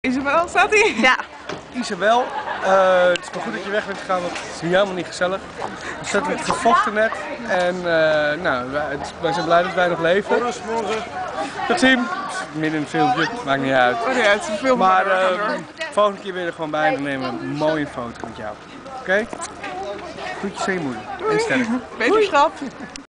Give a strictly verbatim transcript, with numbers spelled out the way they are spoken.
Isabel, staat hij? Ja. Isabel, uh, het is maar goed dat je weg bent gegaan, want het is niet helemaal niet gezellig. We zetten het gevochten net en uh, nou, wij, het, wij zijn blij dat wij nog leven. Dag Sim, midden in een filmpje, maakt niet uit. Oh ja, het is een film. Maar uh, volgende keer ben je er gewoon bij en dan nemen we een mooie foto met jou. Oké? Okay? Groetjes aan je moeder en sterk. Wetenschap.